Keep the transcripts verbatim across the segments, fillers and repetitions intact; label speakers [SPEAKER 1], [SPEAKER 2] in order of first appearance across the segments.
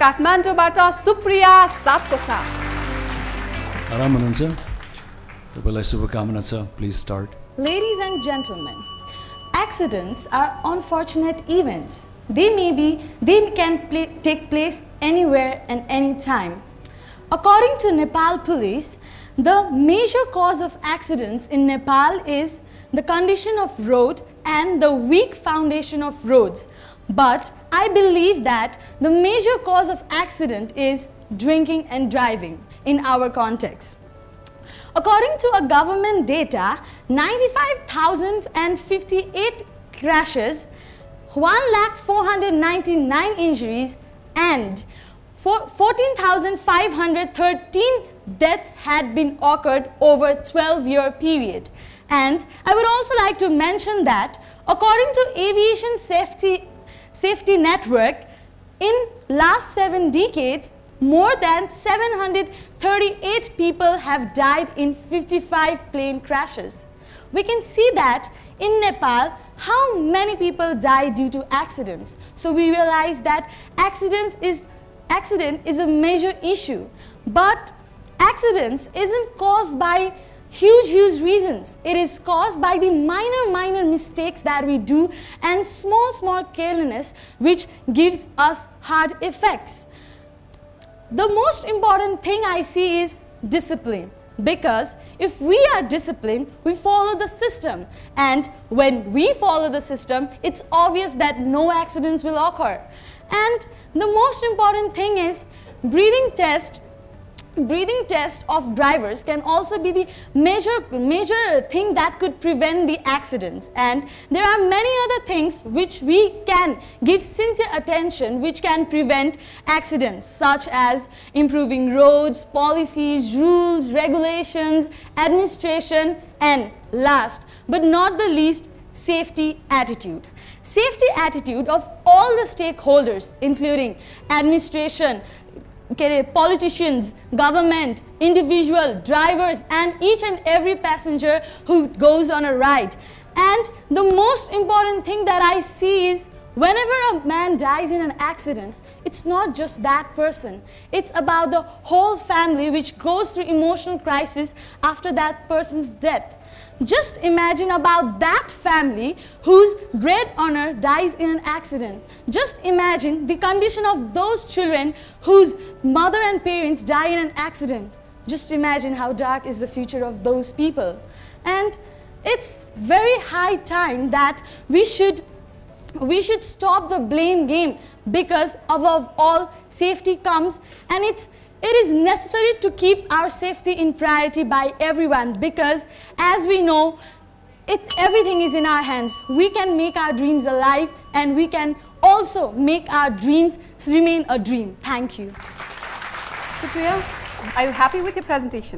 [SPEAKER 1] काठमाडौँबाट सुप्रिया सापकोटा।
[SPEAKER 2] आराम हुनुहुन्छ? तपाईलाई शुभकामना छ। Please start.
[SPEAKER 3] Ladies and gentlemen, accidents are unfortunate events. They may be, they can play, take place anywhere and anytime. According to Nepal police, the major cause of accidents in Nepal is the condition of road and the weak foundation of roads. But I believe that the major cause of accident is drinking and driving in our context. According to a government data, ninety-five thousand fifty-eight crashes, one lakh four hundred ninety-nine injuries and fourteen thousand five hundred thirteen deaths had been occurred over a twelve year period. And I would also like to mention that according to Aviation Safety, Safety Network, in last seven decades, more than seven hundred thirty-eight people have died in fifty-five plane crashes. We can see that in Nepal, how many people die due to accidents. So we realize that accidents is, accident is a major issue. But accidents isn't caused by huge, huge reasons. It is caused by the minor, minor mistakes that we do and small, small carelessness which gives us hard effects. The most important thing I see is discipline, because if we are disciplined, we follow the system, and when we follow the system, it's obvious that no accidents will occur. And the most important thing is breathing test. Breathing test of drivers can also be the major, major thing that could prevent the accidents. And there are many other things which we can give sincere attention which can prevent accidents, such as improving roads, policies, rules, regulations, administration, and last but not the least, safety attitude. Safety attitude of all the stakeholders, including administration, politicians, government, individual, drivers, and each and every passenger who goes on a ride. And the most important thing that I see is whenever a man dies in an accident, it's not just that person. It's about the whole family which goes through emotional crisis after that person's death. Just imagine about that family whose breadwinner dies in an accident. Just imagine the condition of those children whose mother and parents die in an accident. Just imagine how dark is the future of those people. And it's very high time that we should we should stop the blame game, because above all, safety comes, and it's It is necessary to keep our safety in priority by everyone, because as we know, it, everything is in our hands. We can make our dreams alive, and we can also make our dreams remain a dream. Thank you.
[SPEAKER 1] Supriya, are you happy with your presentation?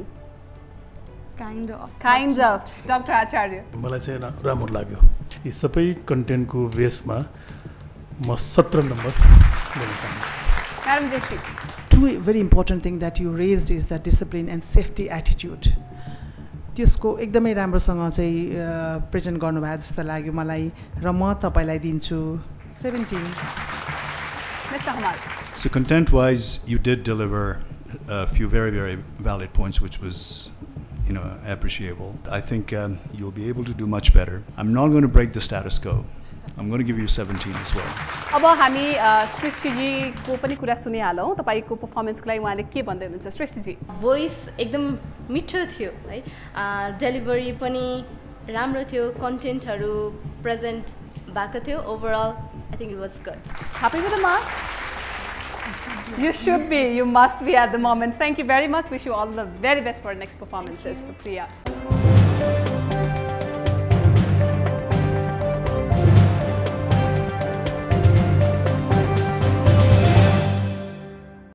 [SPEAKER 3] Kind of.
[SPEAKER 1] Kind of. Doctor Acharya.
[SPEAKER 4] मलाई चाहिँ राम्रो लाग्यो। यी सबै कन्टेन्टको बेसमा म सत्र number दिन चाहन्छु।
[SPEAKER 1] Madam Joshi.
[SPEAKER 5] Two very important thing that you raised is the discipline and safety attitude. त्यसको एकदमै राम्रोसँग चाहिँ प्रेजेन्ट गर्नुभयो जस्तो लाग्यो मलाई, र म तपाईलाई दिन्छु seventeen.
[SPEAKER 1] Mister Hamal.
[SPEAKER 2] So content wise, you did deliver a few very, very valid points, which was, you know, appreciable. I think um, you'll be able to do much better. I'm not going to break the status quo. I'm going to give you seventeen as well.
[SPEAKER 1] अब हामी श्रेष्ठी जी को पनि कुरा सुनिहालौं। तपाईको परफर्मेन्सको लागि उहाँले के भन्दै हुनुहुन्छ? श्रेष्ठी जी,
[SPEAKER 6] भोइस एकदम मिठो थियो है, डेलिभरी पनि राम्रो थियो, कन्टेन्टहरु प्रेजेन्ट भएको थियो। Overall I think it was good.
[SPEAKER 1] Happy with the marks? You should be. You must be at the moment. Thank you very much. Wish you all the very best for next performances, Supriya.